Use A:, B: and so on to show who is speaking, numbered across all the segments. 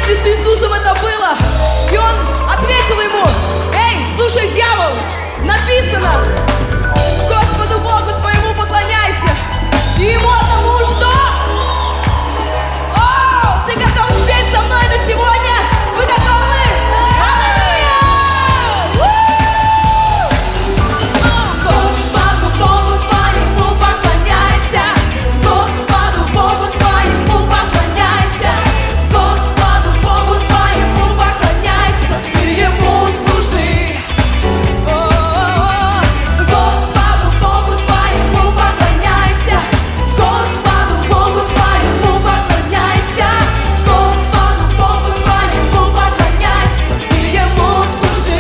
A: молитве с Иисусом это было. И он ответил ему: эй, слушай, дьявол, написано: Господу Богу твоему поклоняйся, и ему одному что? О, ты готов спеть со мной на сегодня? Вы готовы? Аллилуйя! Господу Богу твоему поклоняйся, Господу Богу твоему поклоняйся, Господу Богу твоему поклоняйся, и ему служи. Господу Богу твоему поклоняйся, Господу Богу твоему поклоняйся, Господу Богу твоему поклоняйся, и ему служи.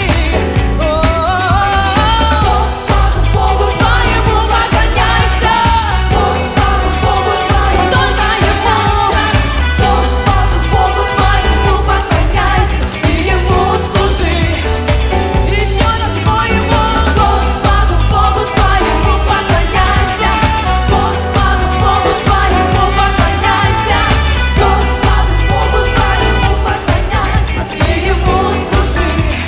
A: Господу Богу твоему поклоняйся, Господу Богу твоему, только ему. Господу Богу твоему поклоняйся, и ему служи. Еще раз по-ему. Господу Богу твоему поклоняйся, Господу Богу твоему поклоняйся, Господу Богу твоему поклоняйся, и ему служи.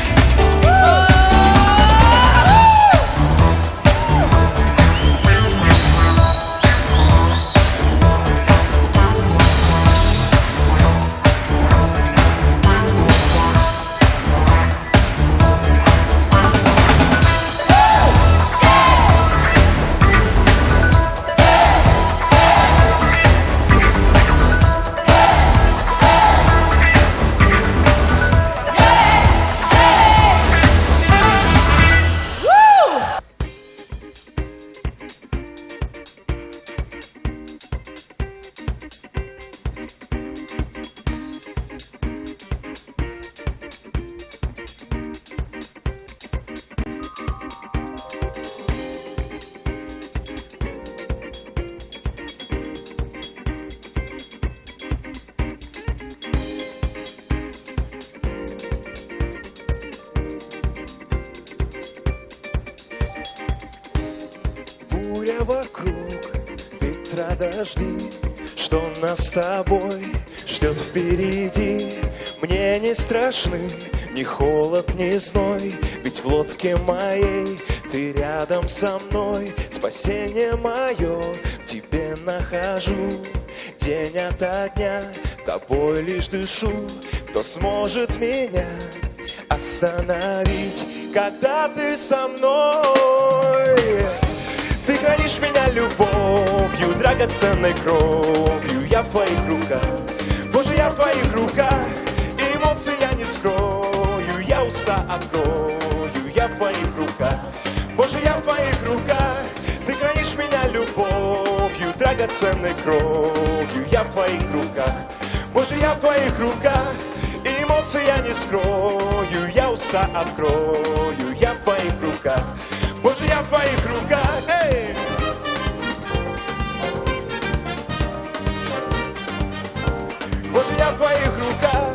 B: Буря вокруг, ветра, дожди, что нас с тобой ждет впереди. Мне не страшны ни холод, ни зной, ведь в лодке моей ты рядом со мной. Спасение мое в тебе нахожу, день ото дня тобой лишь дышу. Кто сможет меня остановить, когда ты со мной? Ты хранишь меня любовью, драгоценной кровью. Я в твоих руках, Боже, я в твоих руках. Эмоций я не скрою, я уста открою. Я в твоих руках, Боже, я в твоих руках. Ты хранишь меня любовью, драгоценной кровью. Я в твоих руках, Боже, я в твоих руках. Эмоций я не скрою, я уста открою. Я в твоих руках, Боже, я в твоих руках. Эй! Боже, я в твоих руках.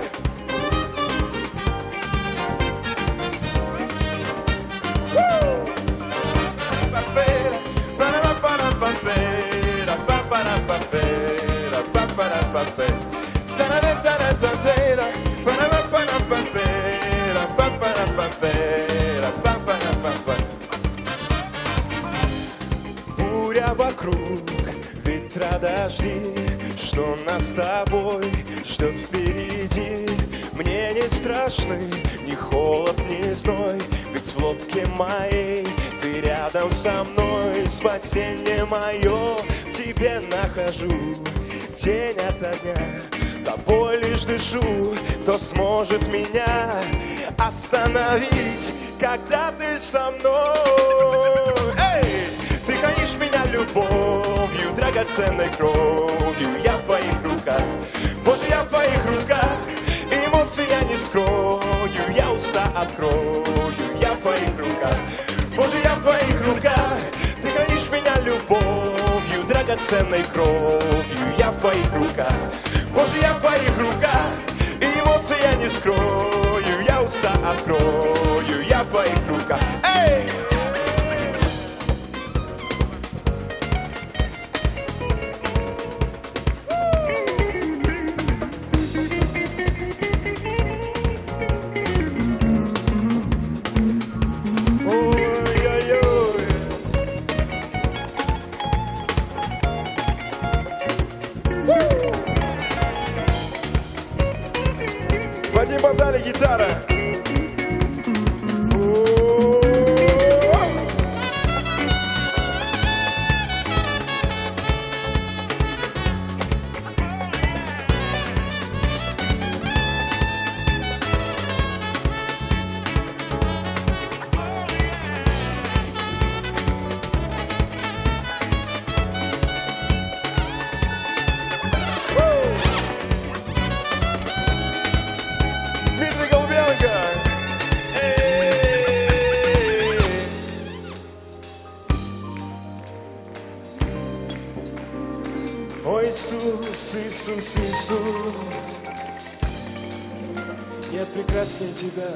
B: Буря вокруг, ветра, дожди, что нас с тобой ждет впереди. Мне не страшны ни холод, ни зной, ведь в лодке моей ты рядом со мной. Спасение мое в тебе нахожу, день ото дня тобой лишь дышу. Кто сможет меня остановить, когда ты со мной? Эй! Ты хранишь меня любовью, драгоценной кровью. Я в твоих руках, Боже, я в твоих руках. Эмоций я не скрою, я уста открою. Я в твоих руках, Боже, я в твоих руках. Ты хранишь меня любовью, драгоценной кровью. Я в твоих руках, Боже, я в твоих руках. Эмоций я не скрою, я уста открою. Я в твоих руках. Эй! не по зале гитара. Ой, Иисус, Иисус, Иисус, нет прекраснее Тебя.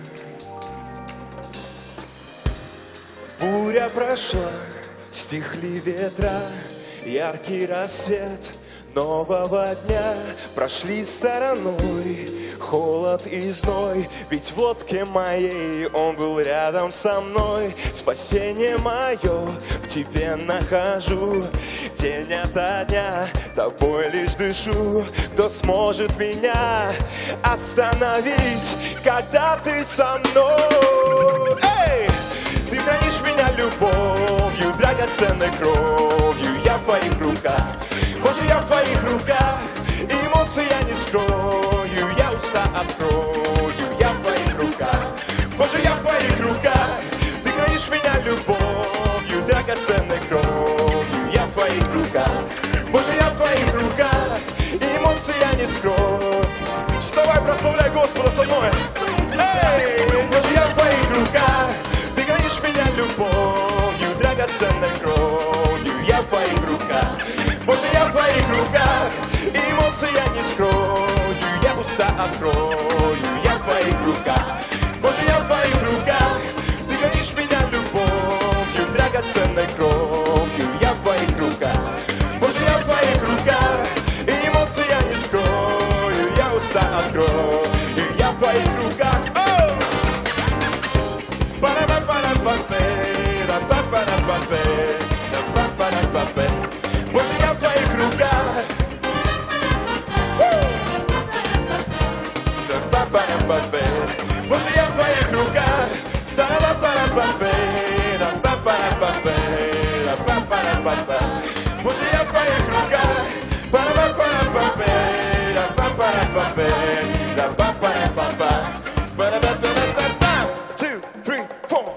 B: Буря прошла, стихли ветра, яркий рассвет нового дня прошли стороной холод и зной, ведь в лодке моей Он был рядом со мной. Спасение мое в Тебе нахожу, день ото дня Тобой лишь дышу. Кто сможет меня остановить, когда Ты со мной? Эй! Ты хранишь меня любовью, драгоценной кровью. Я в Твоих руках, Боже, я в Твоих руках. Эмоций я не скрою, я уста открою. Я в Твоих руках, Боже, я в Твоих руках. Ты хранишь меня любовью, драгоценной кровью. Я в Твоих руках, Боже, я в Твоих руках. Эмоций я не скрою. Вставай, прославляй Господа со мной. Эй, Боже, я в Твоих руках. Ты хранишь меня любовью, драгоценной кровью. Я в Твоих руках, Боже, я в Твоих руках. Эмоций я не скрою, я уста открою. Я в Твоих руках, Боже, я в Твоих руках. Ты хранишь меня любовью, драгоценной кровью. Я в Твоих руках, Боже, я в Твоих руках. Эмоций я не скрою, я уста открою. Я в Твоих руках. Боже, я в Твоих руках. Боже, я в Твоих руках. Боже, я в Твоих руках. Two, three, four.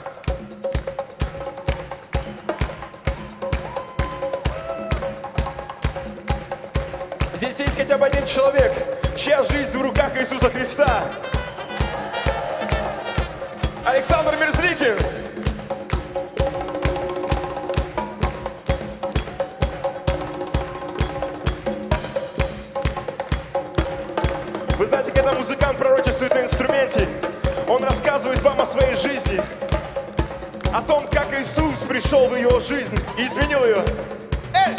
B: Здесь есть хотя бы один человек, чья жизнь в руках Иисуса Христа. Александр Мерзликин. Вы знаете, когда музыкант пророчествует на инструменте, он рассказывает вам о своей жизни, о том, как Иисус пришел в его жизнь и изменил ее. Эй!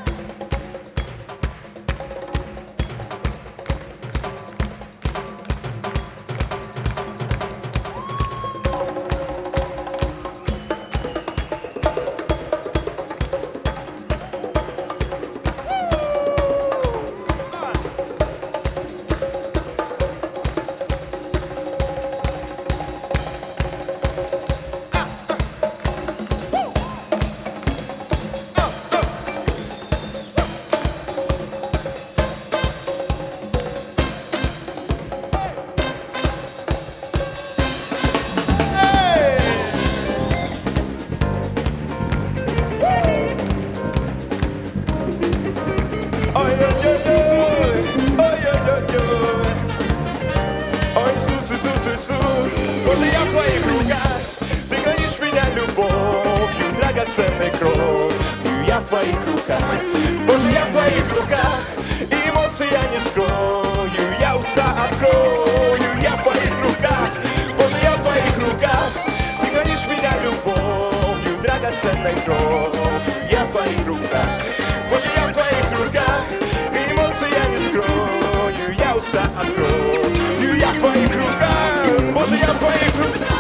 B: Боже, я в Твоих руках. Ты хранишь меня любовью, драгоценной кровью. Я в Твоих руках. Боже, я в Твоих руках. Эмоций я не скрою, я уста открою. Я в Твоих руках. Боже, я в Твоих руках. Ты хранишь меня любовью, драгоценной кровью. Я в Твоих руках. Боже, я в Твоих руках. Эмоций я не скрою, я уста открою. Я в Твоих руках. Боже, я в Твоих руках.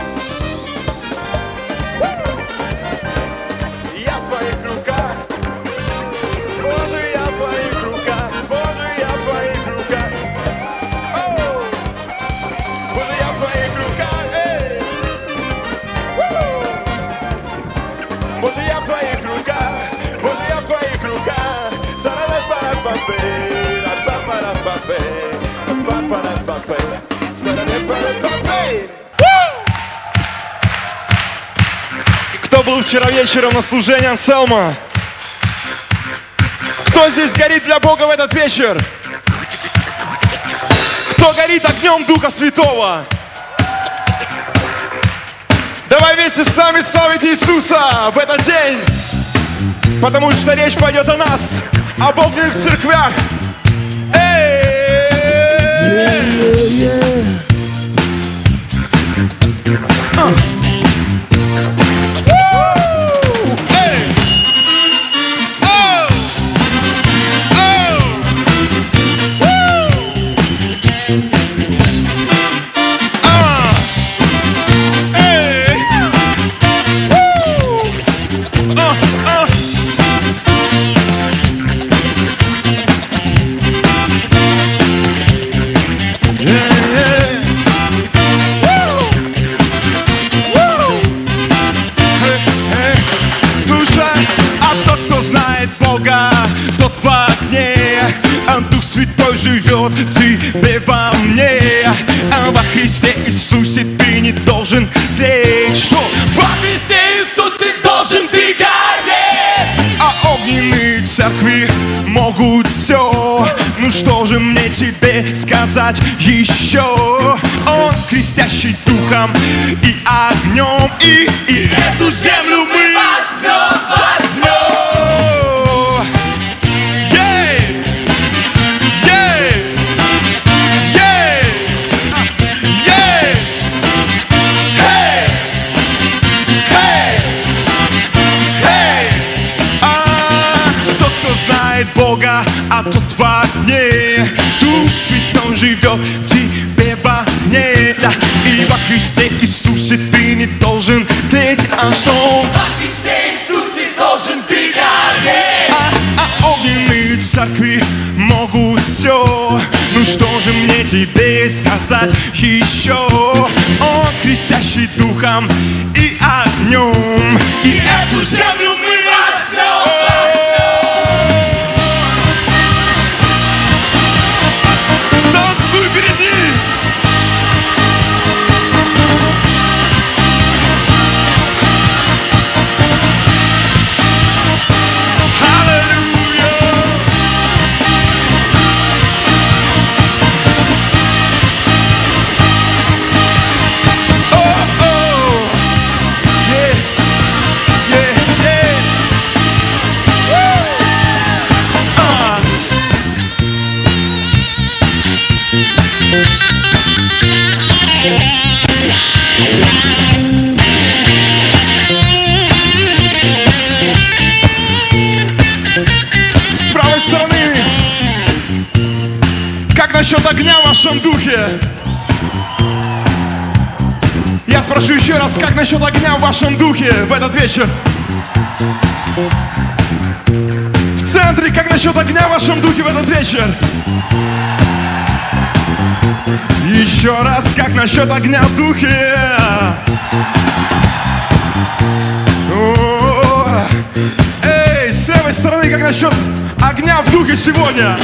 B: Я в Твоих руках. Боже, я в Твоих руках. Боже, я в Твоих руках. Кто был вчера вечером на служении Анселма? Кто здесь горит для Бога в этот вечер? Кто горит огнем Духа Святого? Давай вместе с нами славить Иисуса в этот день, потому что речь пойдет о нас, об огненных церквях. Живет в тебе во мне, а во Христе Иисусе ты не должен тлеть. Что?
C: Во Христе Иисусе должен ты гореть.
B: А огненные церкви могут все. Ну что же мне тебе сказать еще? Он крестящий духом и огнем, и
C: эту землю мы возьмем.
B: Бога, а тот в огне. Дух Святой живет в тебе во мне, да. И во Христе Иисусе ты не должен тлеть. А что?
C: Во Христе Иисусе должен ты гореть.
B: А огненные церкви могут все. Ну что же мне тебе сказать еще? Он крестящий духом и огнем,
C: и эту землю мы возьмем.
B: Насчет огня в вашем духе? Я спрошу еще раз, как насчет огня в вашем духе в этот вечер? В центре, как насчет огня в вашем духе в этот вечер? Еще раз, как насчет огня в духе? Эй, с левой стороны, как насчет огня в духе сегодня?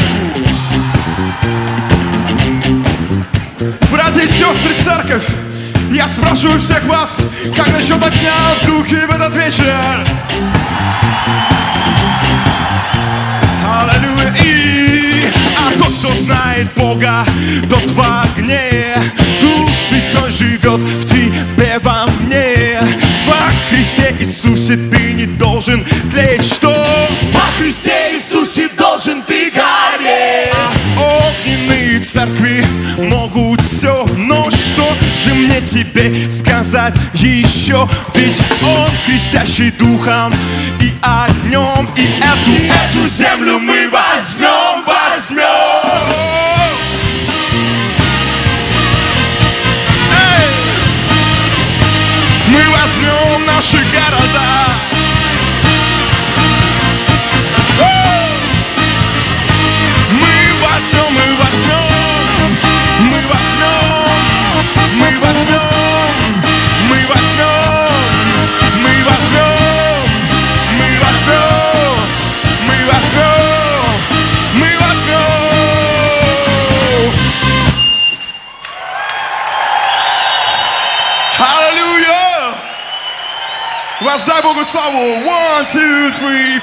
B: Братья и сестры, церковь, я спрашиваю всех вас, как насчет огня в духе в этот вечер? Аллилуйя. А тот, кто знает Бога, тот в огне. Дух Святой живет в тебе во мне. Во Христе Иисусе ты не должен тлеть. Что?
C: Во Христе Иисусе должен ты гореть.
B: А огненные церкви могут все, но что же мне тебе сказать еще? Ведь Он крестящий духом и огнем, и эту
C: землю мы возьмем.
B: Мы возьмем наши города. Воздай Богу славу. 1, 2, 3,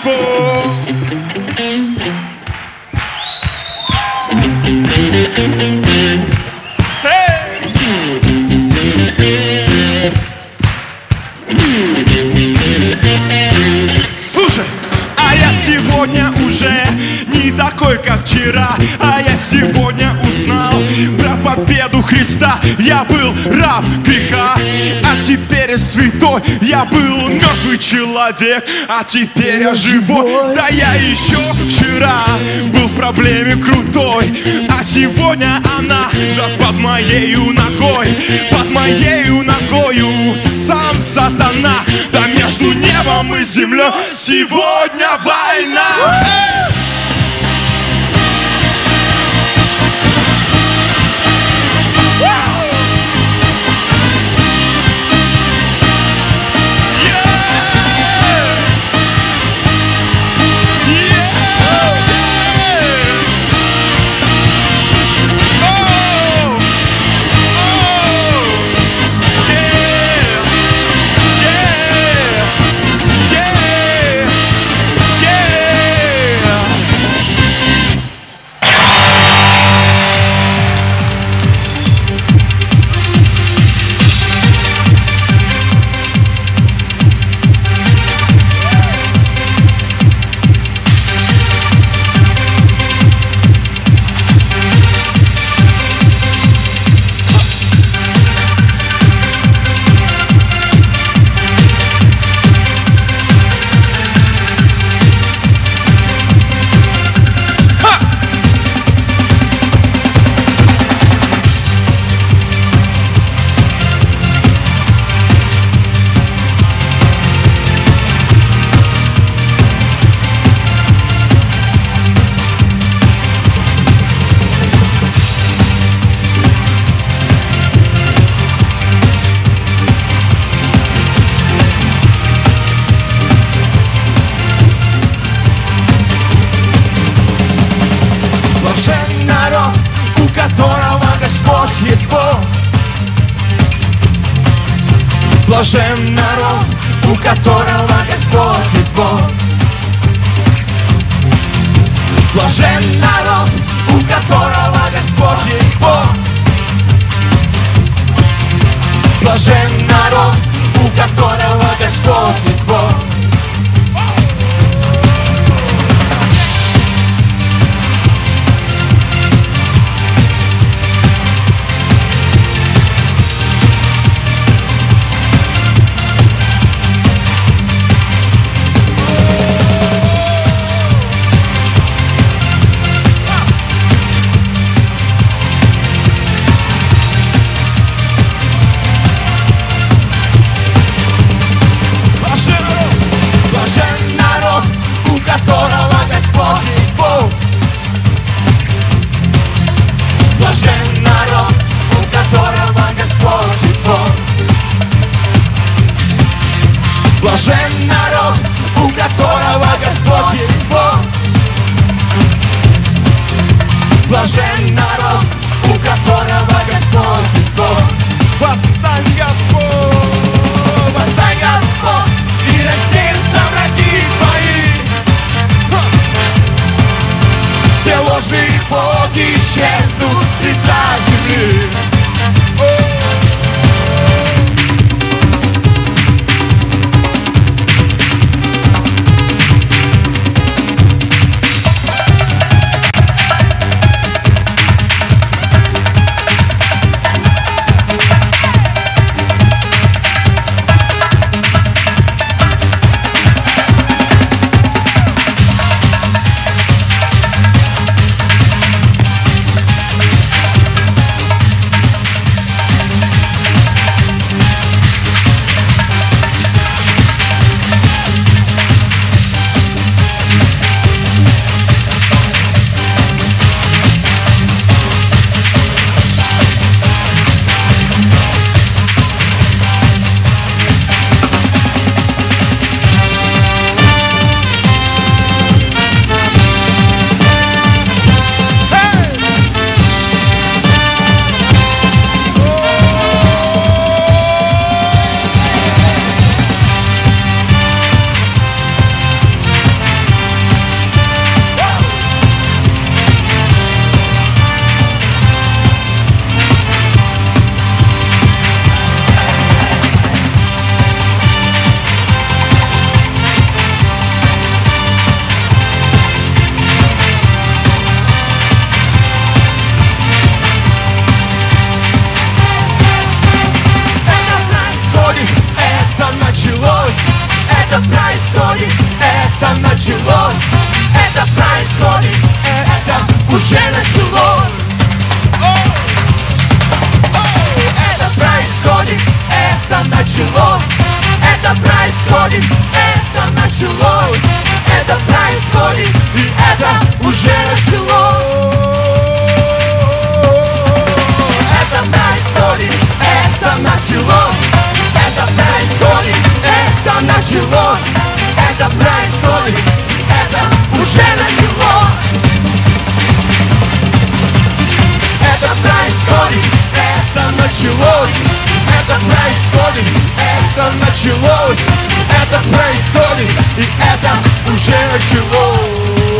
B: 4. Слушай, а я сегодня уже не такой, как вчера. А я сегодня узнал про победу Христа. Я был раб греха, а теперь я святой. Я был мертвый человек, а теперь я живой. Да я еще вчера был в проблеме крутой, а сегодня она да под моею ногой. Под моею ногою сам сатана. Да между небом и землей сегодня война. Блажен народ, у которого Господь есть Бог. Блажен народ, у которого Господь есть Бог. Блажен народ, у которого Господь есть Бог. Блажен народ, у которого Господь есть Бог. Блажен народ, у которого Господь есть Бог. Восстань, Господь! Восстань, Господь, и рассеются враги твои. Все ложные боги исчезнут с лица земли.
A: уже началось. Это происходит, это началось. Это происходит, это началось. Это происходит, и это уже началось. Это происходит, это началось. Это происходит, это началось. Это происходит, это уже началось. Это происходит, это началось. Это происходит, это началось. Это происходит, и это уже началось.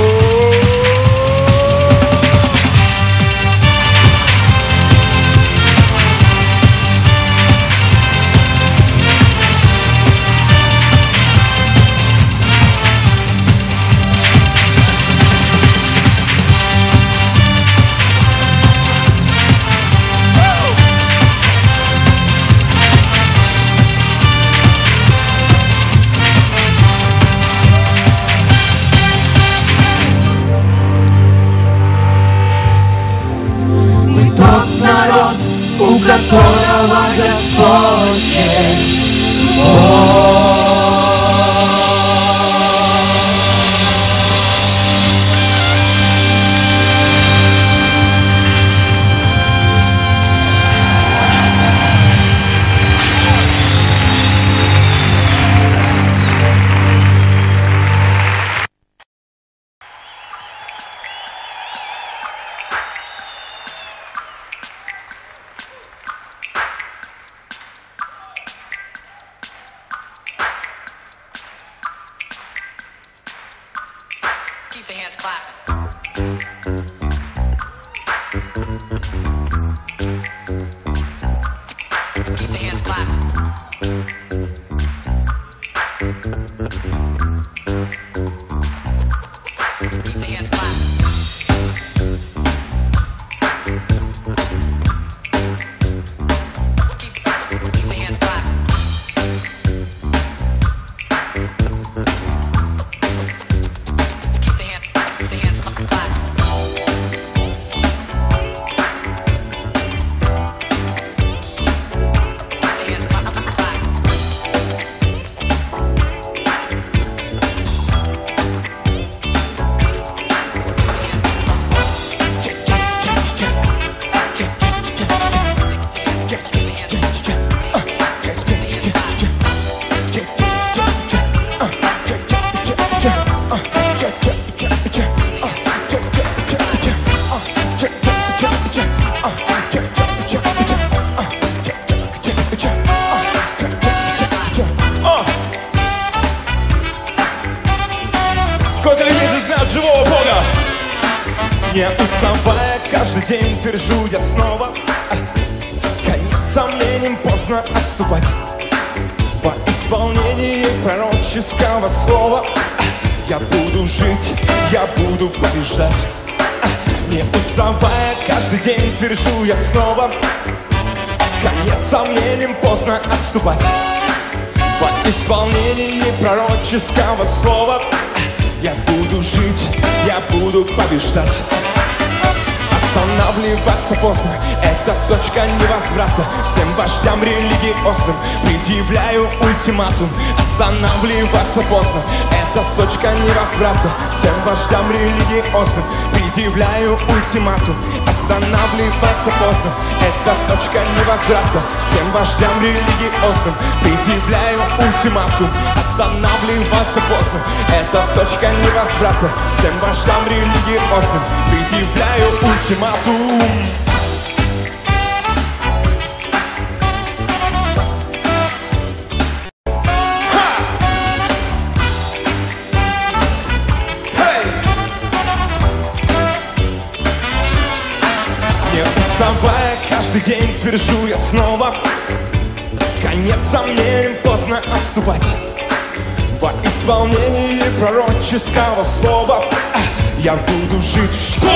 A: У которого Господь есть Keep the hands clapping. Keep the hands clapping. Keep the hands clapping. Keep the hands clapping.
B: Сколько людей здесь знают живого Бога? Не уставая, каждый день твержу я снова: конец сомнениям, поздно отступать. По исполнении пророческого слова я буду жить, я буду побеждать. Не уставая, каждый день твержу я снова: конец сомнениям, поздно отступать. По исполнении пророческого слова я буду жить, я буду побеждать. Останавливаться поздно, это точка невозврата. Всем вождям религиозным предъявляю ультиматум. Останавливаться поздно, это точка невозврата. Всем вождям религиозным предъявляю ультиматум. Останавливаться поздно, это точка невозврата. Всем вождям религиозным предъявляю ультиматум. Останавливаться поздно, это точка невозврата. Всем вождям религиозным предъявляю ультиматум. Не уставая, каждый день твержу я снова: конец сомнениям, поздно отступать. Во исполнении пророческого слова я буду жить. Что?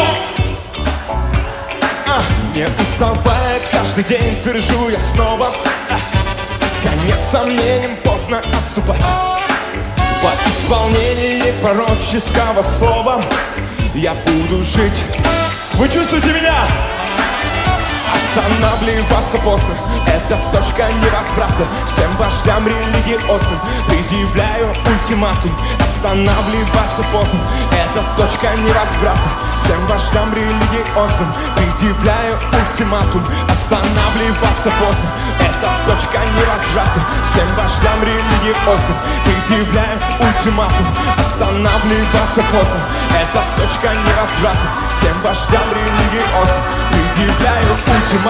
B: Не уставая, каждый день твержу я снова: конец сомнениям, поздно отступать. По исполнении пророческого слова я буду жить. Вы чувствуете меня? Останавливаться поздно, это точка невозврата. Всем вождям религиозным предъявляю ультиматум. Останавливаться поздно, это точка невозврата. Всем вождям религиозным предъявляю ультиматум. Останавливаться поздно, это точка невозврата. Всем вождям религиозным предъявляю ультиматум. Останавливаться поздно, это точка невозврата. Всем вождям религиозным предъявляю ультиматум.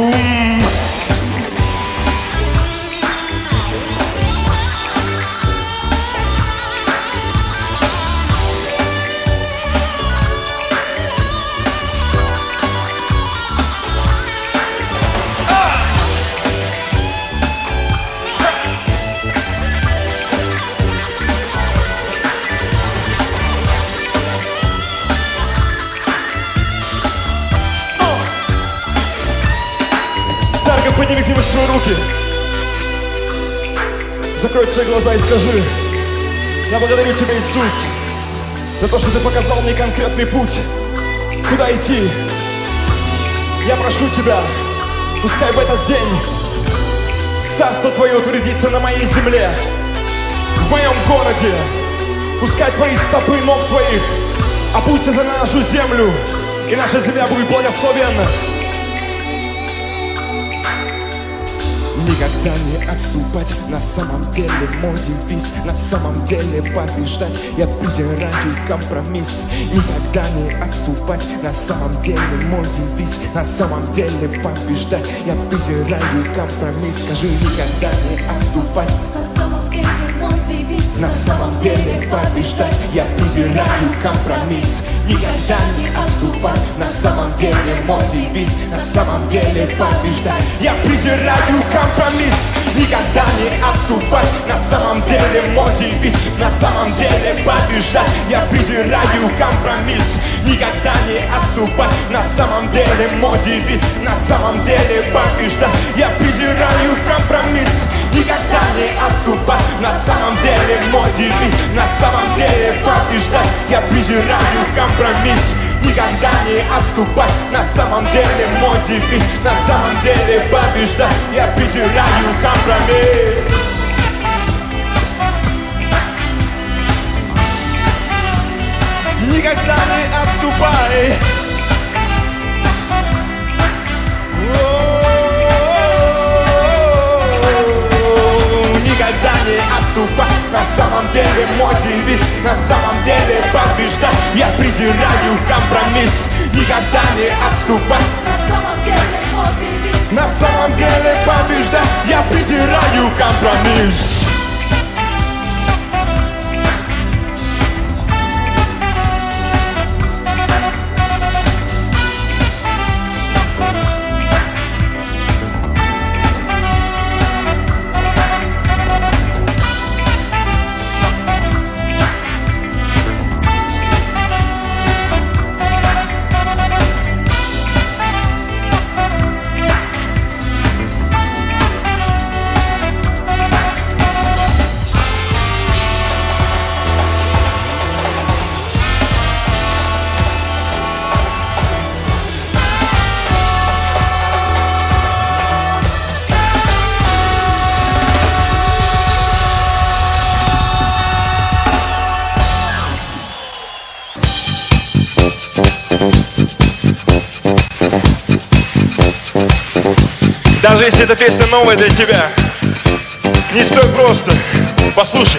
B: Подними к нему свои руки. Закрой свои глаза и скажи: я благодарю Тебя, Иисус, за то, что Ты показал мне конкретный путь, куда идти. Я прошу Тебя, пускай в этот день Царство Твое утвердится на моей земле, в моем городе. Пускай Твои стопы ног Твоих опустятся на нашу землю, и наша земля будет благословенна. Никогда не отступать, на самом деле мой девиз. На самом деле побеждать, я презираю компромисс. Никогда не отступать, на самом деле мой девиз. На самом деле побеждать, я презираю компромисс. Скажи: никогда не отступать, на самом деле мой девиз. На самом деле побеждать, я презираю компромисс. Никогда не отступать, на самом деле мой девиз. На самом деле побеждать, я презираю компромисс. Никогда не отступать, на самом деле мой девиз. На самом деле побеждать, я презираю компромисс. Никогда не отступать, на самом деле мой девиз. На самом деле побеждать, я презираю компромисс. Никогда не отступать, на самом деле мой девиз. На самом деле побеждать, я презираю компромисс. Никогда не отступать, на самом деле мой девиз. На самом деле побеждать, я презираю компромисс. Никогда не отступай. Никогда не отступай, на самом деле мой девиз. На самом деле побеждать, я презираю компромисс. Никогда не отступай, на самом деле мой девиз. На самом деле побеждать, я презираю компромисс. Даже если эта песня новая для тебя, не стой просто, послушай.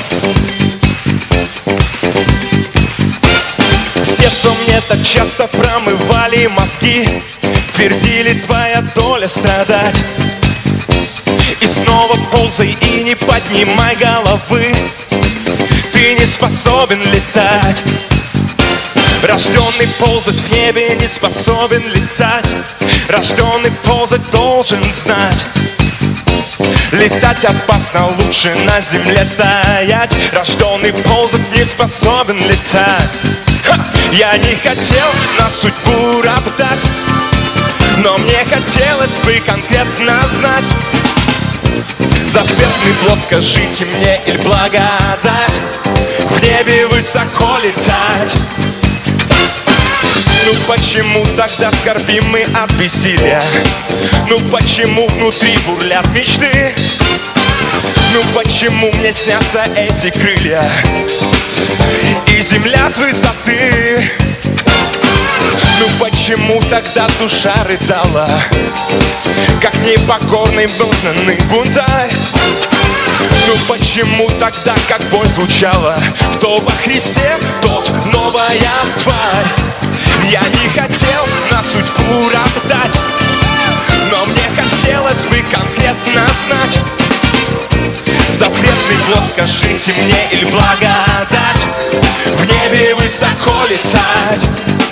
B: С детства мне так часто промывали мозги, твердили: твоя доля страдать. И снова ползай и не поднимай головы, ты не способен летать. Рожденный ползать в небе не способен летать. Рожденный ползать должен знать: летать опасно, лучше на земле стоять. Рожденный ползать не способен летать. Я не хотел на судьбу роптать, но мне хотелось бы конкретно знать: заветный плод скажите мне или благодать в небе высоко летать. Ну почему тогда скорбим мы от бессилия? Ну почему внутри бурлят мечты? Ну почему мне снятся эти крылья и земля с высоты? Ну почему тогда душа рыдала, как непокорный гнусный бунтарь? Ну почему тогда, как боль звучала, кто во Христе, тот новая тварь? Я не хотел на судьбу роптать, но мне хотелось бы конкретно знать. Запретный плод, скажите мне, или благодать в небе высоко летать?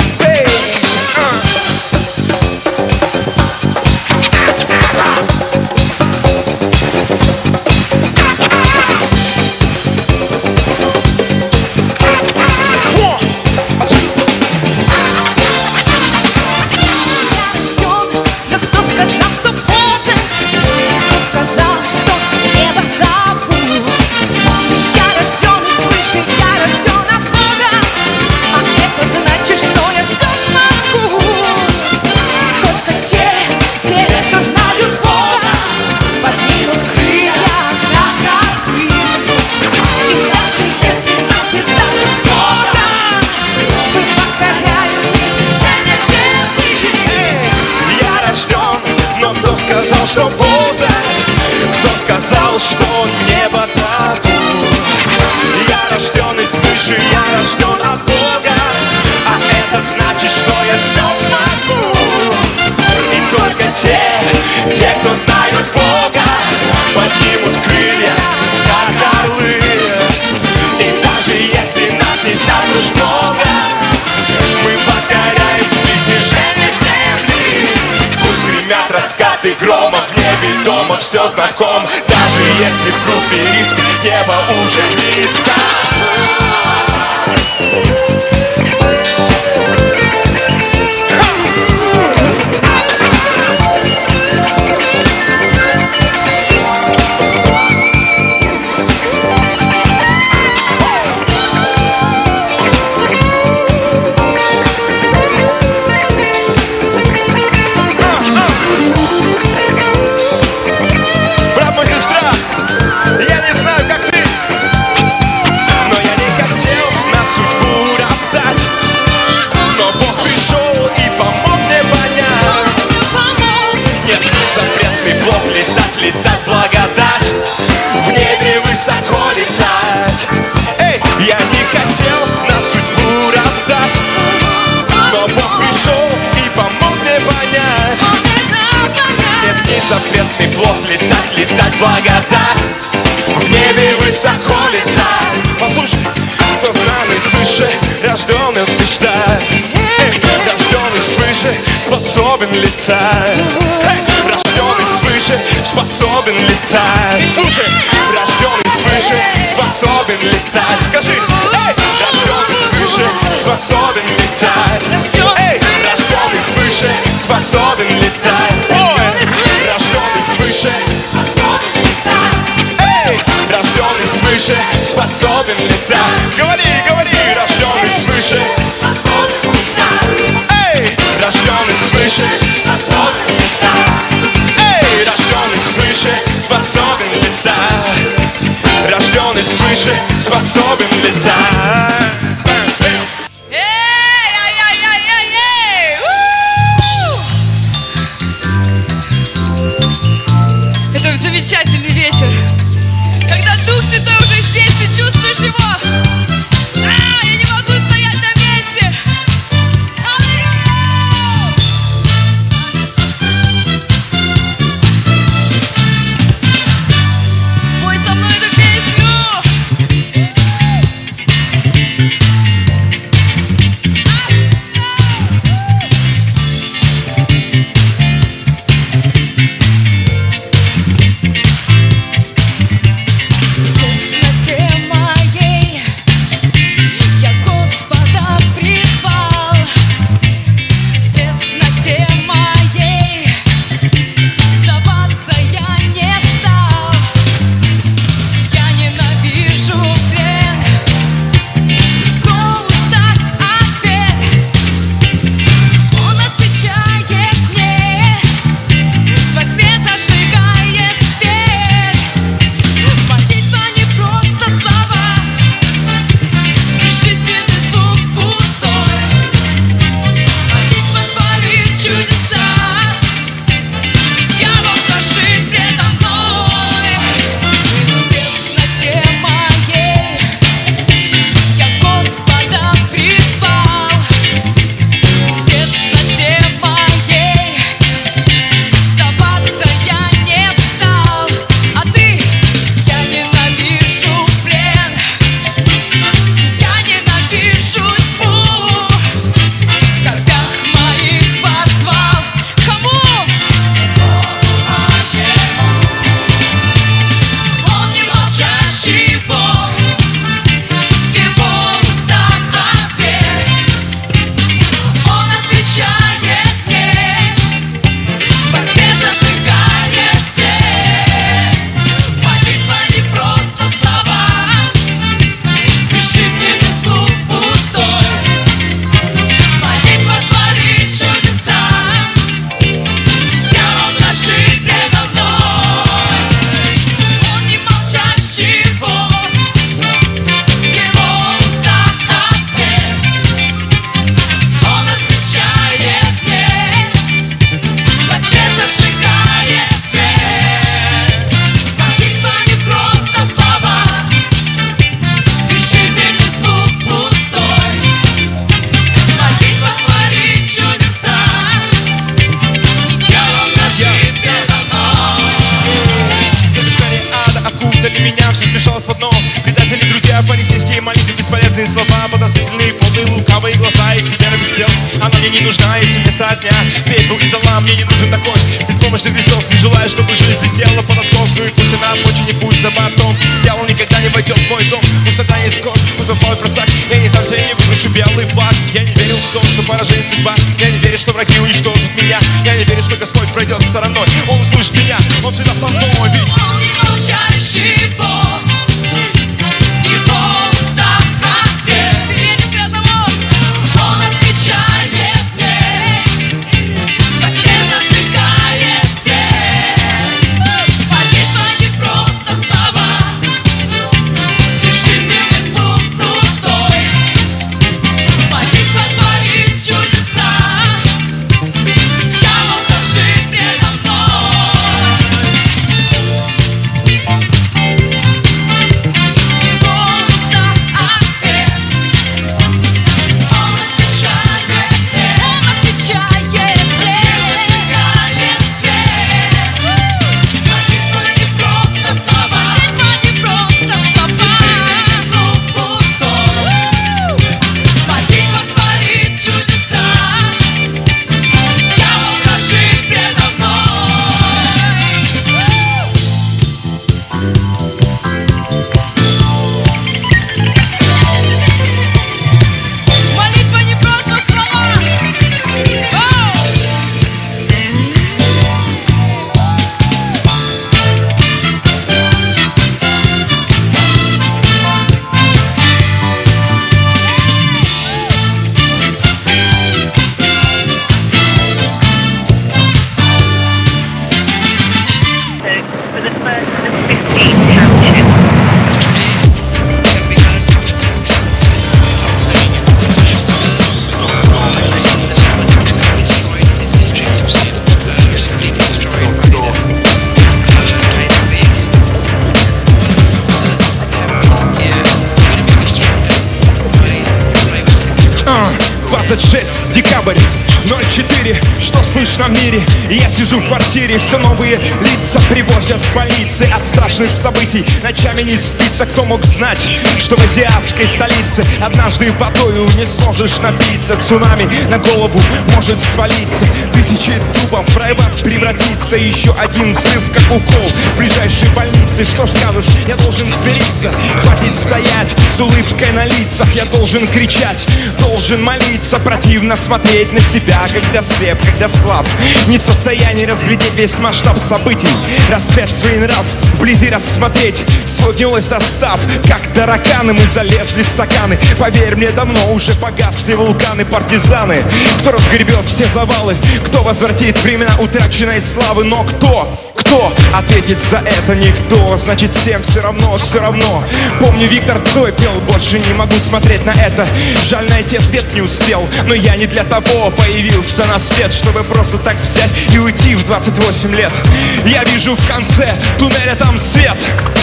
B: Что ползать? Кто сказал, что небо табу? Я рожденный свыше, я рожден от Бога, а это значит, что я все смогу. И только те, кто знают Бога, поднимут крылья, как орлы. И даже если нас не так уж много, мы покоряем притяжение земли. Пусть гремят раскаты грома, в небе дома все знаком. Даже если в группе риск, небо уже близко. Запретный плод летать, благодать в небе высоко летать. Послушай, кто знанный свыше, рожденный мечтать. Рожденный свыше, способен летать. Рожденный свыше, способен летать. Слушай, рожденный свыше, способен летать. Скажи, рожденный свыше, способен летать. Рожденный свыше, способен летать. Рожденный свыше, способен летать. Говори, рожденный свыше, способен летать. Рожденный свыше, способен летать. Рожденный свыше, способен летать. Рожденный свыше, способен летать. подозрительные, полные лукавые глаза. И себе написал, она мне не нужна, если вместо огня пепел и зола. Мне не нужен такой беспомощных ресурс. Не желаю, чтобы жизнь летела под откос. Ну и пусть она обочине, пусть за бортом. Дьявол никогда не войдет в мой дом. Пустота не скоро, пусть попадет просак. Я не сдам тебя и не выкручу белый флаг. Я не верю в то, что поражение судьба. Я не верю, что враги уничтожат меня. Я не верю, что Господь пройдет стороной. Он услышит меня, Он всегда со мной. Ведь
A: Он не молчащий Бог. Его уста ответ. Веришь этому? Он отвечает мне. Как зажигает свет. Молитва не просто слова. И в жизни не звук пустой. Молитва творит чудеса. Дьявол, дрожит предо мной.
B: Декабрь 04, что слышно в мире? Я сижу в квартире, все новые лица привозят полиции. От страшных событий ночами не спится. Кто мог знать, что в азиатской столице однажды водою не сможешь напиться? Цунами на голову может свалиться, тысячи трупов в райбат превратиться. Еще один взрыв, как укол в ближайшей больнице. Что ж скажешь, я должен смириться. Хватит стоять с улыбкой на лицах. Я должен кричать, должен молиться. Противно смотреть на себя, когда слеп, когда слаб, не в состоянии разглядеть весь масштаб событий. Распять свой нрав, вблизи рассмотреть свой гнилой состав. Как тараканы мы залезли в стаканы. Поверь мне, давно уже погасли вулканы. Партизаны, кто разгребет все завалы, кто возвратит времена утраченной славы. Но кто ответит за это? Никто. Значит, всем все равно, все равно. Помню, Виктор Цой пел: больше не могу смотреть на это. Жаль, найти ответ не успел, но я не для того появился на свет, чтобы просто так взять и уйти в 28 лет. Я вижу в конце туннеля там свет.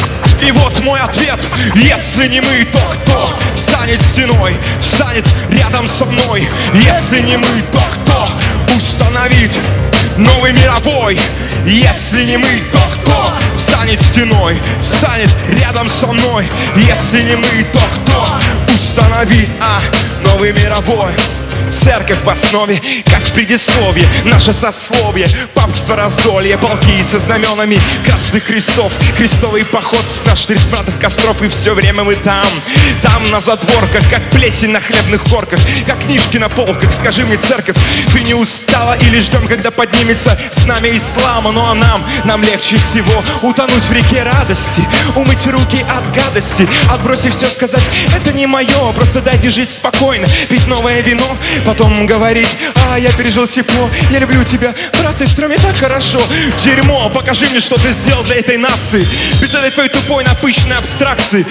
B: И вот мой ответ: если не мы, то кто встанет стеной, встанет рядом со мной? Если не мы, то кто установит новый мировой? Если не мы, то кто встанет стеной, встанет рядом со мной? Если не мы, то кто установит новый мировой? Церковь в основе, как в предисловии, наше сословие, папство, раздолье, полки со знаменами красных крестов, крестовый поход с наш 30 братов костров. И все время мы там на задворках, как плесень на хлебных корках, как книжки на полках. Скажи мне, церковь, ты не устала или ждем, когда поднимется знамя ислама? Ну а нам легче всего утонуть в реке радости, умыть руки от гадости, отбросив все, сказать: это не мое, просто дайте жить спокойно, пить новое вино, потом говорить: я пережил тепло, я люблю тебя, брат, сестра, мне так хорошо. Дерьмо, покажи мне, что ты сделал для этой нации, без этой твоей тупой напыщенной абстракции.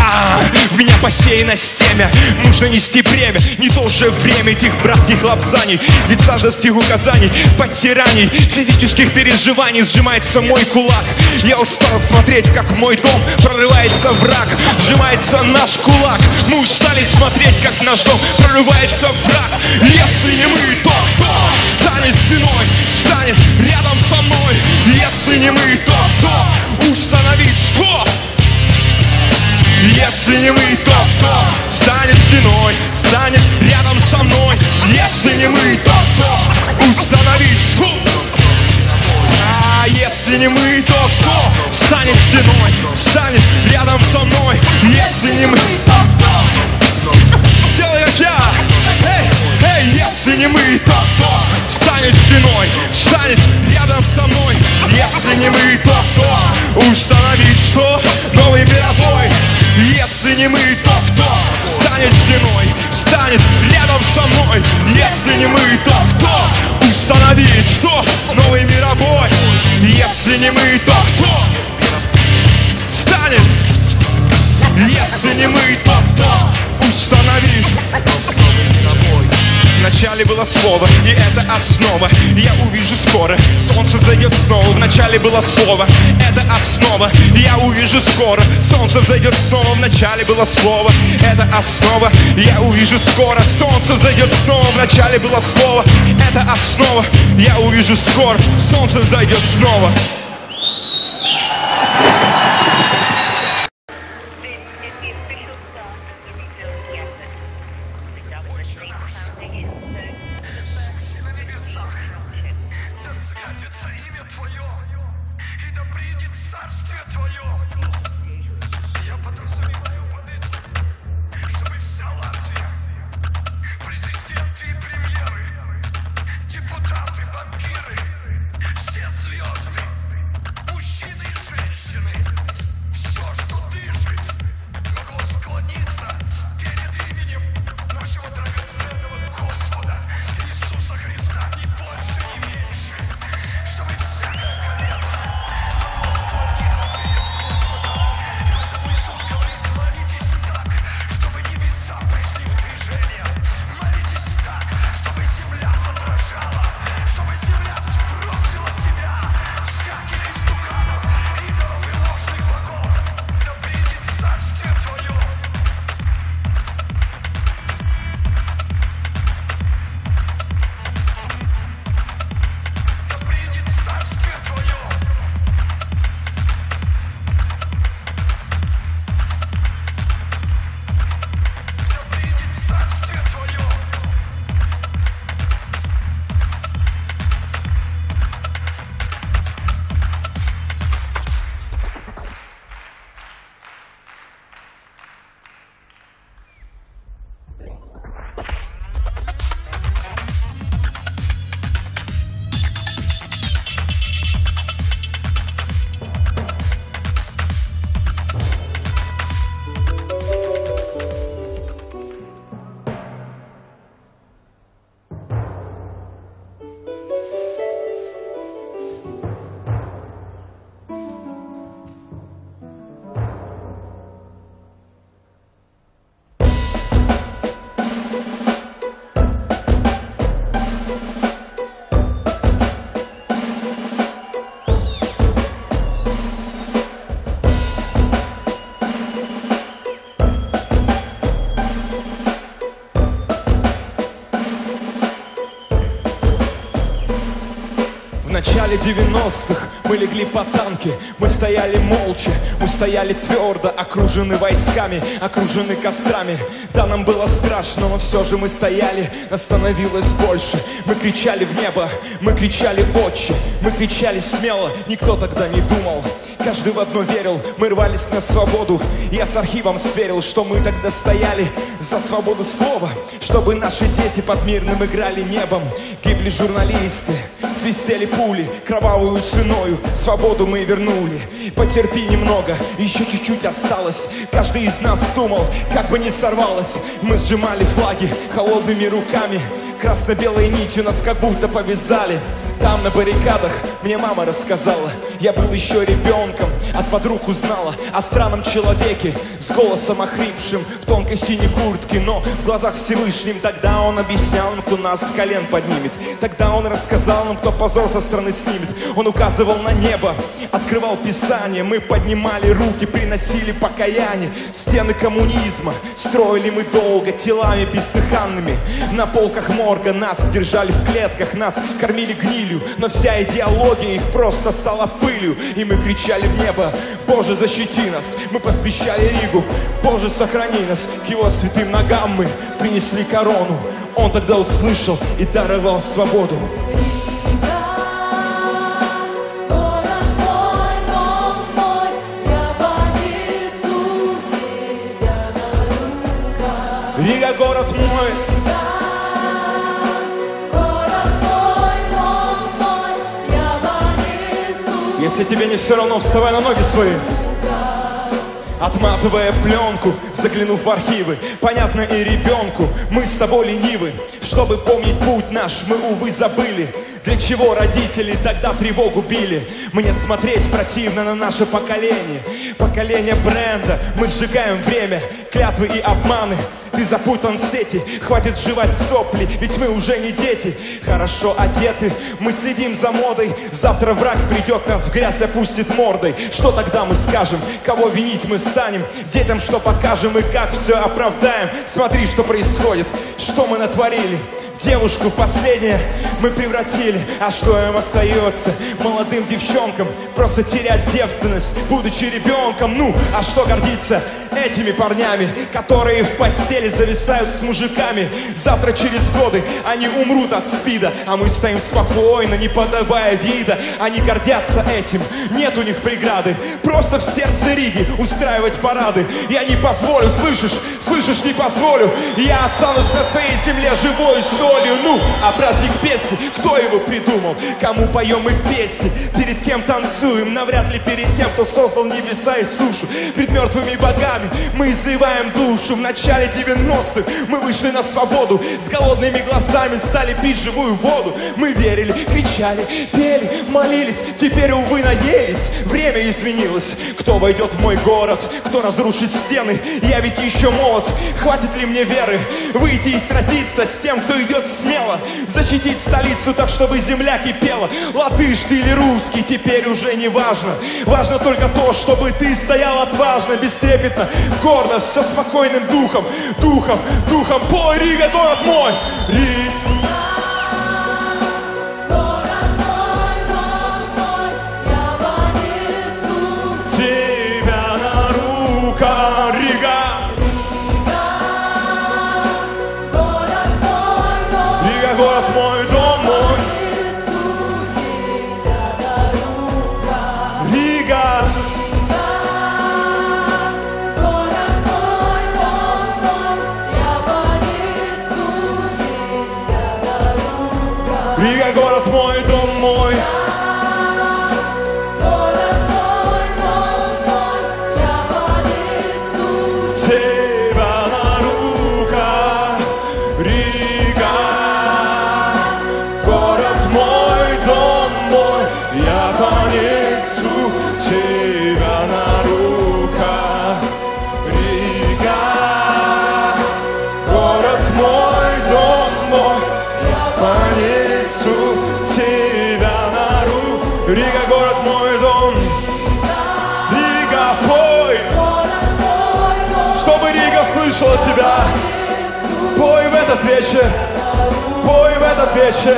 B: В меня посеяно семя, нужно нести бремя, не то же время этих братских лапзаний, детсадовских указаний, подтираний, физических переживаний. Сжимается мой кулак, я устал смотреть, как в мой дом прорывается враг. Сжимается наш кулак, мы устали смотреть, как в наш дом прорывается враг. Если не мы, то кто встанет стеной, встанет рядом со мной? Если не мы, то кто установит что? Если не мы, то кто станет стеной, не мы, то кто установит, что? А если не мы, то кто станет стеной, станет рядом со мной? Если не мы, то кто? Делай как я. Эй, эй, если не мы, то кто станет стеной, станет рядом со мной? Если не мы, то кто установит, что? Новый мировой. Если не мы, то кто станет стеной, станет рядом со мной? Если не мы, то кто установит, что? Новый мировой. Если не мы, то кто станет? Если не мы, то кто установит? Вначале было слово, и это основа. Я увижу скоро, солнце взойдет снова. Вначале было слово, это основа. Я увижу скоро, солнце взойдет снова. Вначале было слово, это основа. Я увижу скоро, солнце взойдет снова. Вначале было слово, это основа. Я увижу скоро, солнце взойдет снова. В начале 90-х мы легли по танке, мы стояли молча, мы стояли твердо, окружены войсками, окружены кострами. Да, нам было страшно, но все же мы стояли, нас становилось больше. Мы кричали в небо, мы кричали «Отче», мы кричали смело, никто тогда не думал. Каждый в одно верил, мы рвались на свободу. Я с архивом сверил, что мы тогда стояли за свободу слова, чтобы наши дети под мирным играли небом. Гибли журналисты, свистели пули, кровавую ценою свободу мы вернули. Потерпи немного, еще чуть-чуть осталось. Каждый из нас думал, как бы не сорвалось. Мы сжимали флаги холодными руками, красно-белой нитью нас как будто повязали. Там на баррикадах мне мама рассказала, я был еще ребенком, от подруг узнала о странном человеке с голосом охрипшим, в тонкой синей куртке, но в глазах Всевышним. Тогда он объяснял нам, кто нас с колен поднимет. Тогда он рассказал нам, кто позор со страны снимет. Он указывал на небо, открывал Писание. Мы поднимали руки, приносили покаяние. Стены коммунизма строили мы долго, телами бездыханными. На полках морга нас держали в клетках, нас кормили гнилью. пылью, но вся идеология их просто стала пылью. И мы кричали в небо: Боже, защити нас. Мы посвящали Ригу: Боже, сохрани нас. К его святым ногам мы принесли корону. Он тогда услышал и даровал свободу. Рига, город мой. Если тебе не все равно, вставай на ноги свои. Отматывая пленку, заглянув в архивы, понятно и ребенку, мы с тобой ленивы. Чтобы помнить путь наш, мы, увы, забыли, для чего родители тогда тревогу били. Мне смотреть противно на наше поколение, поколение бренда. Мы сжигаем время, клятвы и обманы. Ты запутан в сети, хватит жевать сопли, ведь мы уже не дети. Хорошо одеты, мы следим за модой. Завтра враг придет, нас в грязь опустит мордой. Что тогда мы скажем, кого винить мы станем? Детям что покажем и как все оправдаем? Смотри, что происходит, что мы натворили. Девушку в последнее мы превратили. А что им остается, молодым девчонкам? Просто терять девственность, будучи ребенком. Ну, а что гордиться этими парнями, которые в постели зависают с мужиками? Завтра через годы они умрут от СПИДа, а мы стоим спокойно, не подавая вида. Они гордятся этим, нет у них преграды. Просто в сердце Риги устраивать парады. Я не позволю, слышишь, слышишь, не позволю. Я останусь на своей земле живой солью. Ну, а праздник песни, кто его придумал? Кому поем мы песни? Перед кем танцуем? Навряд ли перед тем, кто создал небеса и сушу. Перед мертвыми богами мы изливаем душу. В начале 90-х мы вышли на свободу. С голодными глазами стали пить живую воду. Мы верили, кричали, пели, молились. Теперь, увы, наелись. Время изменилось. Кто войдет в мой город? Кто разрушит стены? Я ведь еще молод. Хватит ли мне веры выйти и сразиться с тем, кто идет смело? Защитить столицу так, чтобы земля кипела. Латыш ты или русский, теперь уже не важно. Важно только то, чтобы ты стоял отважно, бестрепетно, гордо, со спокойным духом. Духом, духом, пой, Рига, город мой. Тебя на руках, Рига. Город мой, дом мой. Рига.
A: Город мой, дом мой, я понесу тебя на руках.
B: Рига, город мой, дом мой.
A: Город мой, дом мой, я понесу
B: тебя на руках. Рига. Я понесу тебя на руках. Рига, город мой, дом мой. Я понесу тебя на руках. Рига, город мой, дом. Рига, пой, чтобы Рига слышала тебя. Пой в этот вечер, пой в этот вечер.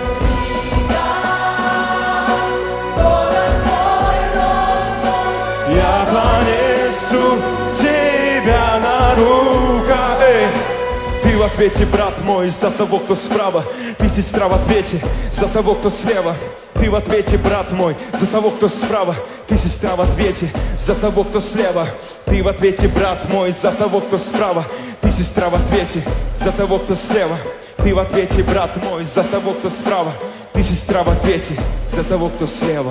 B: Я понесу тебя на руках. Ты в ответе, брат мой, за того, кто справа. Ты, сестра, в ответе за того, кто слева. Ты в ответе, брат мой, за того, кто справа. Ты, сестра, в ответе за того, кто слева. Ты в ответе, брат мой, за того, кто справа. Ты, сестра, в ответе за того, кто слева. Ты в ответе, брат мой, за того, кто справа. Ты, сестра, в ответе за того, кто слева.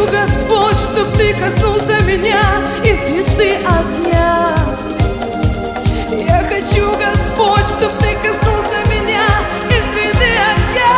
A: Господь, чтоб ты коснулся меня из звезды огня. Я хочу, Господь, чтоб ты коснулся меня из звезды огня.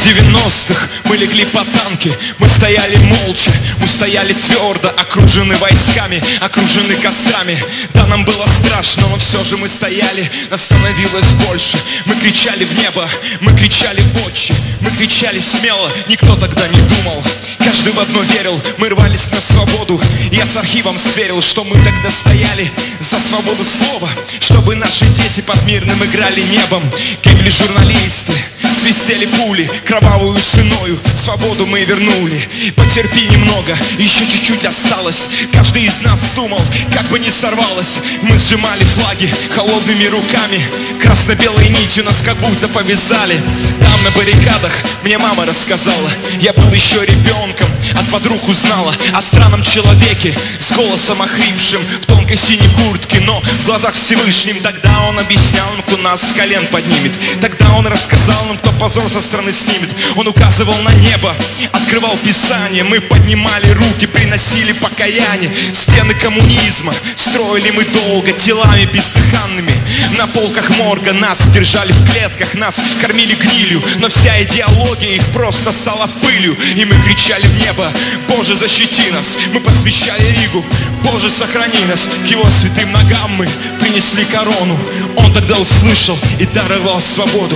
B: 90-х мы легли по танке, мы стояли молча, мы стояли твердо, окружены войсками, окружены кострами. Да, нам было страшно, но все же мы стояли, нас становилось больше. Мы кричали в небо, мы кричали «Отче», мы кричали смело, никто тогда не думал. Каждый в одно верил, мы рвались на свободу. Я с архивом сверил, что мы тогда стояли за свободу слова, чтобы наши дети под мирным играли небом. Гибли журналисты, свистели пули, кровавую ценою свободу мы вернули. Потерпи немного, еще чуть-чуть осталось. Каждый из нас думал, как бы не сорвалось. Мы сжимали флаги холодными руками, красно-белой нитью нас как будто повязали. Там на баррикадах мне мама рассказала, я был еще ребенком, от подруг узнала о странном человеке с голосом охрипшим в тонкой синей куртке, но в глазах Всевышним. Тогда он объяснял нам, кто нас с колен поднимет. Тогда он рассказал нам, кто позор со страны снимет. Он указывал на небо, открывал Писание. Мы поднимали руки, приносили покаяние. Стены коммунизма строили мы долго, телами бездыханными. На полках морга нас держали в клетках, нас кормили гнилью, но вся идеология их просто стала пылью. И мы кричали в небо: Боже, защити нас. Мы посвящали Ригу: Боже, сохрани нас. К его святым ногам мы принесли корону. Он тогда услышал и даровал свободу.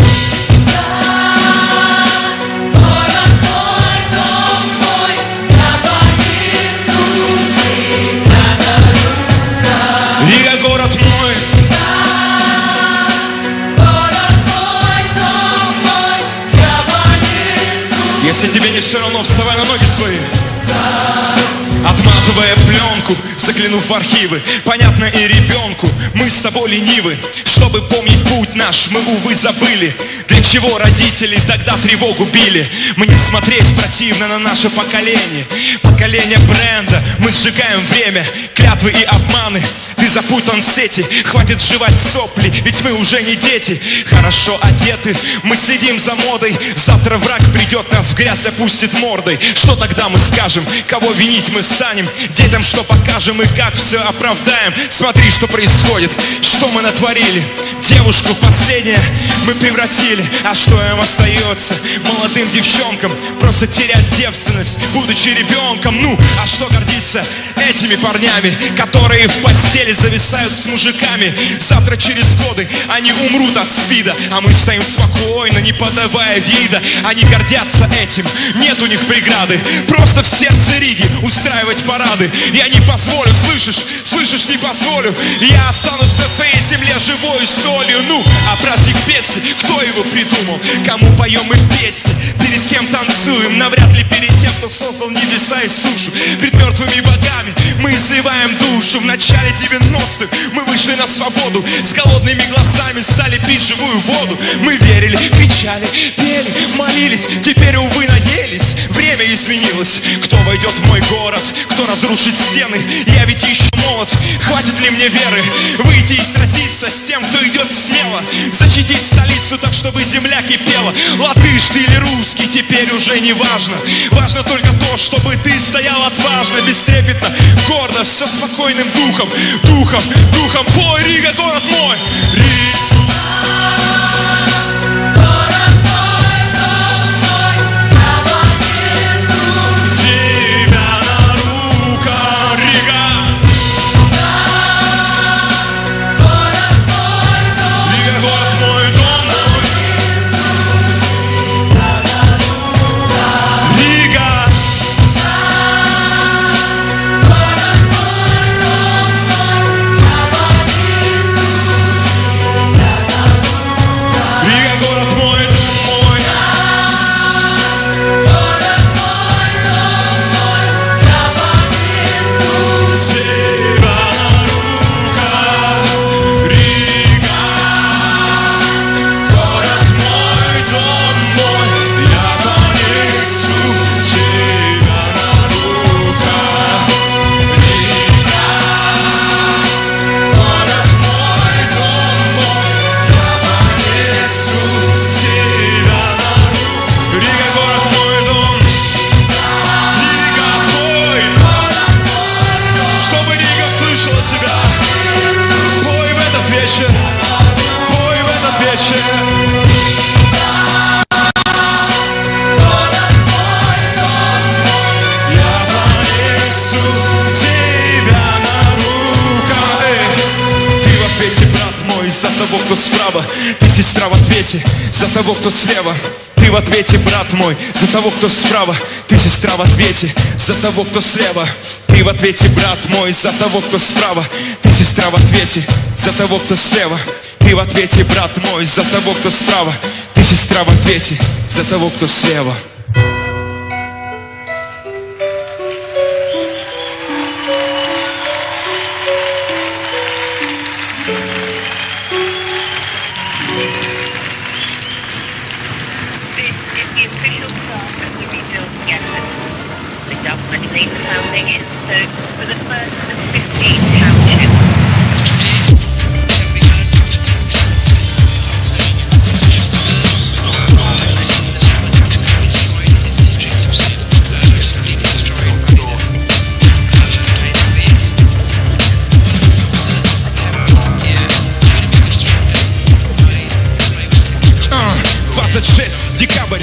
B: Рига, город мой. Если тебе не все равно, вставай на ноги свои. Отматывая пленку, заглянув в архивы, понятно и ребенку, мы с тобой ленивы. Чтобы помнить путь наш, мы, увы, забыли, для чего родители тогда тревогу били. Мне смотреть противно на наше поколение, поколение бренда. Мы сжигаем время, клятвы и обманы. Ты запутан в сети, хватит жевать сопли, ведь мы уже не дети. Хорошо одеты, мы следим за модой. Завтра враг придет, нас в грязь опустит мордой. Что тогда мы скажем? Кого винить мы станем? Детям что покажем и как все оправдаем? Смотри, что происходит, что мы натворили. Девушку в последнее мы превратили. А что им остается? Молодым девчонкам просто терять девственность, будучи ребенком. Ну, а что гордиться этими парнями, которые в постели зависают с мужиками? Завтра через годы они умрут от СПИДа, а мы стоим спокойно, не подавая вида. Они гордятся этим, нет у них преграды, просто в сердце Риги устраивать парады. Я не позволю, слышишь, слышишь, не позволю. Я останусь на своей земле живой солью. Ну, а праздник песни, кто его придумал? Кому поем мы песни? Перед кем танцуем? Навряд ли перед тем, кто создал небеса и сушу. Перед мертвыми богами мы изливаем душу. В начале 90-х мы вышли на свободу, с голодными глазами стали пить живую воду. Мы верили, кричали, пели, молились. Теперь, увы, наелись, время изменилось. Кто войдет в мой город, кто разрушит стены? Я ведь еще молод, хватит ли мне веры выйти и сразиться с тем, кто идет смело? Защитить столицу так, чтобы земля кипела. Латыш ты или русский, теперь уже не важно. Важно только то, чтобы ты стоял отважно, бестрепетно, гордо, со спокойным духом. Духом, духом, пой, Рига, город мой. того, кто справа. Ты сестра в ответе за того, кто слева. Ты в ответе, брат мой, за того, кто справа. Ты сестра в ответе за того, кто слева. Ты в ответе, брат мой, за того, кто справа. Ты сестра в ответе за того, кто слева. Ты в ответе, брат мой, за того, кто справа. Ты сестра в ответе за того, кто слева.
D: For the first of 15 townships.
B: Декабрь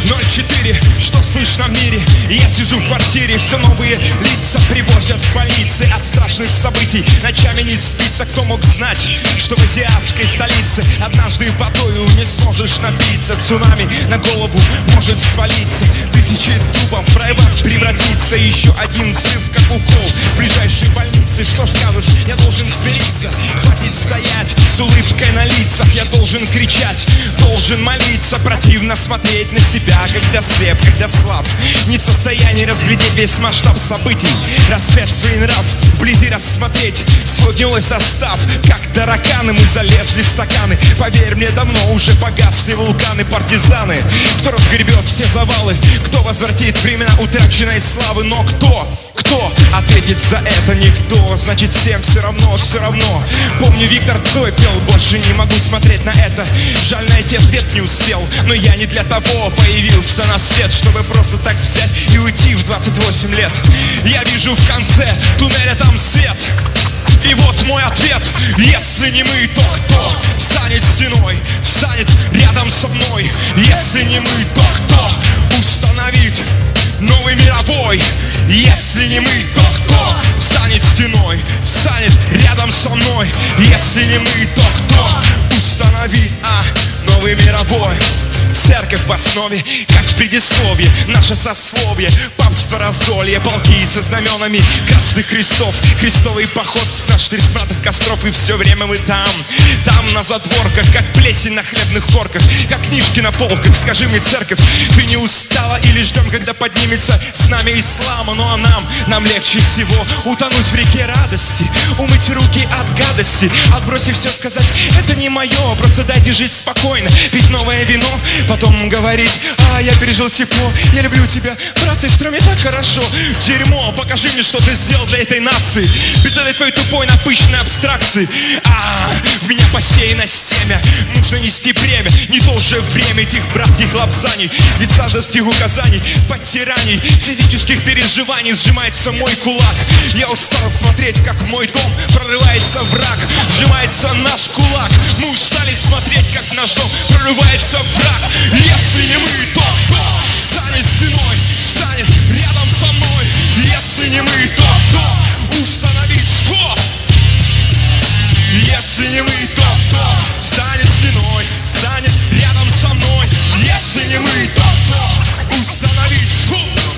B: 04. Что слышно в мире? Я сижу в квартире. Все новые лица привозят полиции. От страшных событий ночами не спится. Кто мог знать, что в азиатской столице однажды водою не сможешь напиться? Цунами на голову может свалиться. Тысячи трупов в райвак превратиться. Еще один взрыв, как укол в ближайшей больнице. Что скажешь? Я должен смириться. Хватит стоять с улыбкой на лицах. Я должен кричать, должен молиться. Противно смотреть на себя, когда слеп, когда слаб. Не в состоянии разглядеть весь масштаб событий. Распять свой нрав, вблизи рассмотреть свой гнилой состав. Как тараканы мы залезли в стаканы. Поверь мне, давно уже погасли вулканы. Партизаны, кто разгребет все завалы, кто возвратит времена утраченной славы. Но кто ответит за это? Никто. Значит, всем все равно, все равно. Помню, Виктор Цой пел: больше не могу смотреть на это. Жаль, найти ответ не успел. Но я не для того появился на свет, чтобы просто так взять и уйти в 28 лет. Я вижу в конце туннеля там свет. И вот мой ответ: если не мы, то кто встанет стеной, встанет рядом со мной? Если не мы, то кто установит новый мировой? Если не мы, то кто встанет стеной, встанет рядом со мной? Если не мы, то кто установит новый мировой? Церковь в основе, как в предисловии. Наше сословие, папство, раздолье, полки со знаменами красных крестов. Крестовый поход с наш 30 мратных костров. И все время мы там на задворках, как плесень на хлебных корках, как книжки на полках. Скажи мне, церковь, ты не устала? Или ждем, когда поднимется знамя ислама? Ну а нам легче всего утонуть в реке радости, умыть руки от гадости, отбросив все, сказать: это не мое, просто дайте жить спокойно, пить новое вино, потом говорить: я пережил тепло, я люблю тебя, брат, сестра, мне так хорошо. Дерьмо, покажи мне, что ты сделал для этой нации, без этой твоей тупой напыщенной абстракции. В меня посеяно семя, нужно нести бремя, не то же время этих братских лапзаний, детсадовских указаний, подтираний, физических переживаний. Сжимается мой кулак, я устал смотреть, как в мой дом прорывается враг. Сжимается наш кулак, мы устали смотреть, как в наш дом прорывается враг. Если не мы, то кто встанет стеной, встанет рядом со мной? Если не мы, то кто установит что? Если не мы, то кто встанет стеной, встанет рядом со мной? Если не мы, то кто установит что?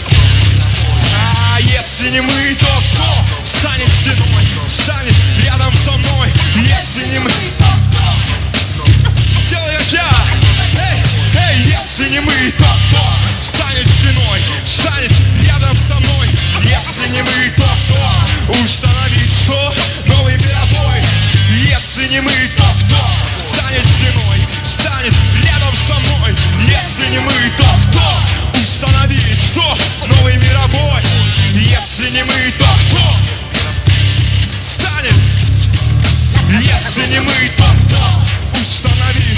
B: Если не мы, то кто встанет стеной, встанет рядом со мной? Если не мы, то кто? Делай как я. Если не мы, то кто встанет стеной, встанет рядом со мной? Если не мы, то кто установит что? Новый мировой. Если не мы, то кто встанет стеной, встанет рядом со мной? Если не мы, то кто установит что? Новый мировой. Если не мы, то кто встанет? Если не мы, то кто установит?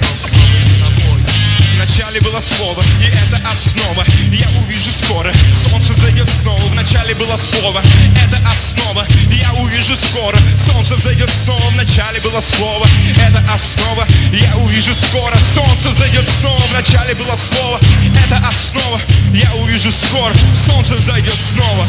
B: Вначале было слово, и это основа. Я увижу скоро, солнце взойдет снова. Вначале было слово, это основа. Я увижу скоро, солнце взойдет снова. Вначале было слово, это основа. Я увижу скоро, солнце взойдет снова. Вначале было слово, это основа. Я увижу скоро, солнце взойдет снова.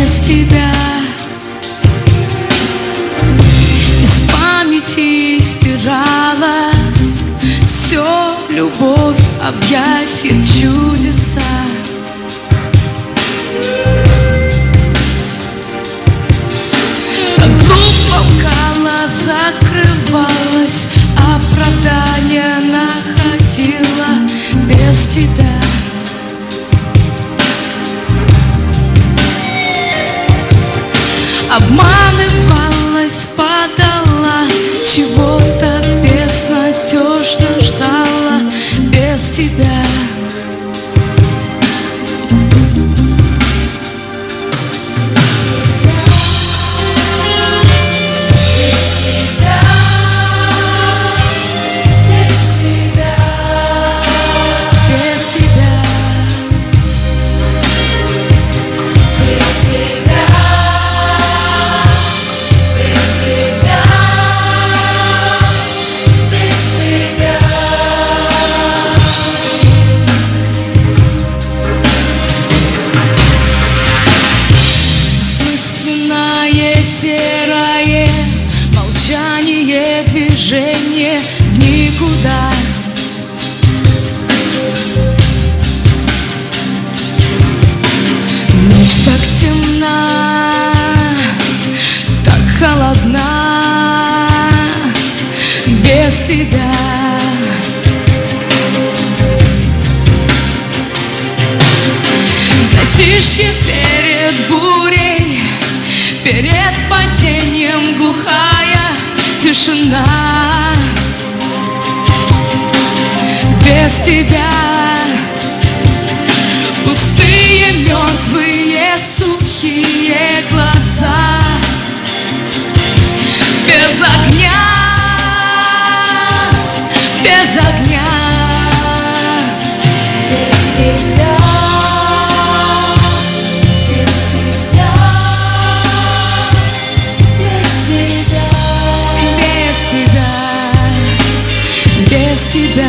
A: без тебя. Из памяти стиралась все, любовь, объятия, чудеса. Так глупо в глаза закрывалась, оправдание находила без тебя. Обманывалась, подала, чего-то безнадежно ждала без тебя. Серое молчание, движение в никуда. Ночь так темна, так холодна без тебя. Затишье перед бурей, перед падением глухая тишина. Без тебя пустые, мертвые, сухие глаза. Без огня, без огня, без тебя. Без тебя,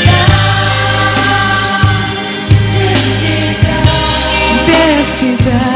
A: без тебя.